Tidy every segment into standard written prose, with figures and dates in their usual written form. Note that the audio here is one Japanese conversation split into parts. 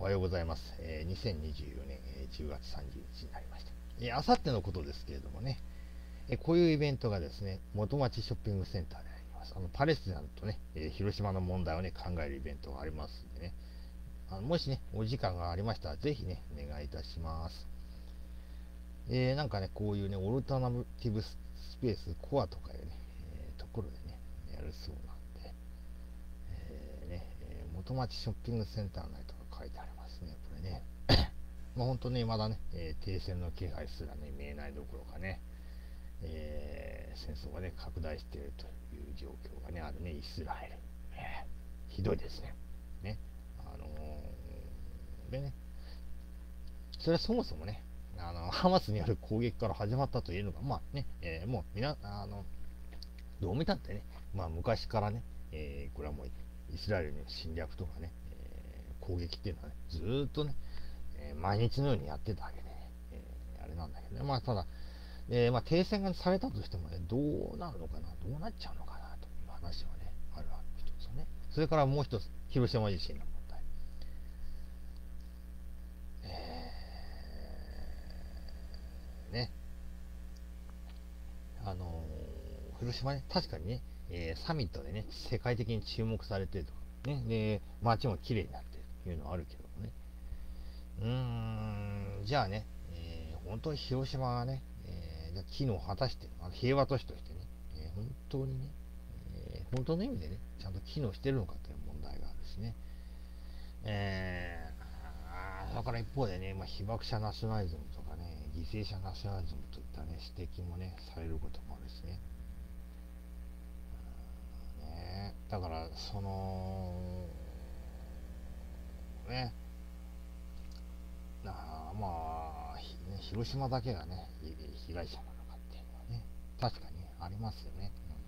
おはようございます。2024年10月30日になりました。あさってのことですけれどもね、こういうイベントがですね、元町ショッピングセンターであります。パレスチナとね、広島の問題をね、考えるイベントがありますんでね、もしね、お時間がありましたら、ぜひね、お願いいたします。なんかね、こういうね、オルタナティブスペースコアとかいうね、ところでね、やるそうなんで、元町ショッピングセンター内とか書いてありますね、これね。まあ、本当にまだね、停戦の気配すらね、見えないどころかね、戦争がね、拡大しているという状況がね、あるね、イスラエル。ひどいですね。ね。でね、それはそもそもね、ハマスによる攻撃から始まったというのが、まあね、もうどう見たってね、まあ昔からね、これはもうイスラエルの侵略とかね、攻撃っていうのはね、ずーっとね、毎日のようにやってたわけで、ね、あれなんだけどね、まあただ、まあ、停戦がされたとしてもね、どうなるのかな、どうなっちゃうのかなという話はね、あるわけ一つね。それからもう一つ、広島地震の問題。ね、広島ね、確かにね、サミットでね、世界的に注目されてると。ね、で、街も綺麗になってるというのはあるけどもね。じゃあね、本当に広島がね、じゃあ機能を果たしてるのか、平和都市としてね、本当にね、本当の意味でね、ちゃんと機能してるのかという問題があるしね。だから一方でね、まあ、被爆者ナショナリズムとかね、犠牲者ナショナリズムといったね、指摘もね、されることもあるしね。だから、ね、まあ、広島だけがね、被害者なのかっていうのはね、確かにありますよね。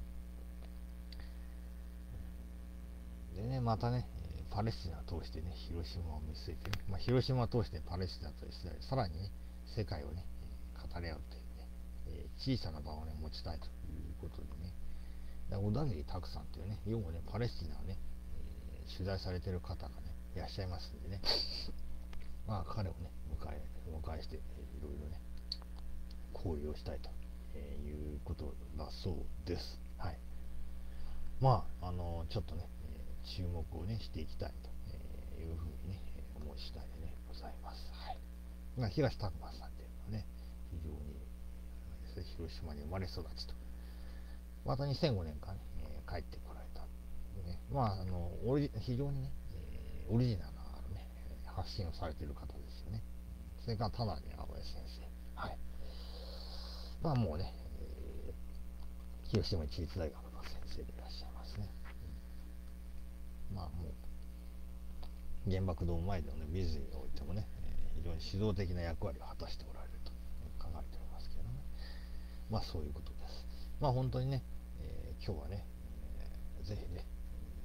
でね、またね、パレスチナを通してね、広島を見据えてね、まあ、広島を通してパレスチナとイスラエル、さらにね、世界をね、語り合うというね、小さな場をね、持ちたいということでね、小田切拓さんというね、要はね、パレスチナをね、取材されてる方がね、いらっしゃいますんでね、まあ彼をね、迎えして、いろいろね、交流をしたいということだそうです。はい。まあ、ちょっとね、注目をね、していきたいというふうにね、思う次第でね、ございます。はい。まあ、東拓磨さんっていうのはね、非常に、広島に生まれ育ちと。また2005年からね、帰ってこられた。ね、まあ、非常にね、オリジナルなね、発信をされている方ですよね。それから田辺葵先生。はい。まあもうね、広島市立大学の先生でいらっしゃいますね。まあもう、原爆ドーム前での、ね、ビズにおいてもね、非常に指導的な役割を果たしておられると考えておりますけどね。まあそういうことです。まあ本当にね、今日はね、ぜひね、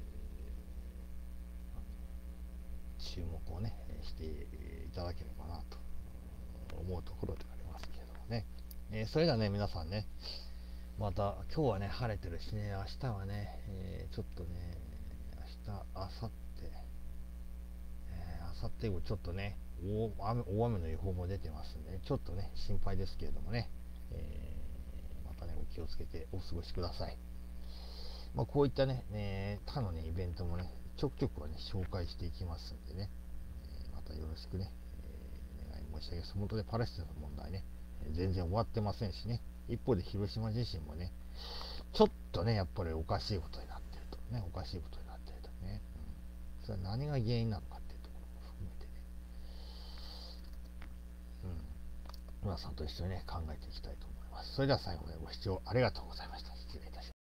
注目をね、していただければなと思うところでありますけれどもね。それではね、皆さんね、また今日はね、晴れてるしね、明日はね、ちょっとね、明日、明後日、明後日以降ちょっとね、大雨の予報も出てますんで、ね、ちょっとね、心配ですけれどもね、またね、お気をつけてお過ごしください。まあ、こういったね、他のね、イベントもね、ちょくちょくはね、紹介していきますんでね、またよろしくね、お願い申し上げます。本当にパレスチナの問題ね、全然終わってませんしね、一方で広島自身もね、ちょっとね、やっぱりおかしいことになってるとね、おかしいことになってるとね、それは何が原因なのかっていうところも含めてね、皆さんと一緒にね、考えていきたいと思います。それでは最後までご視聴ありがとうございました。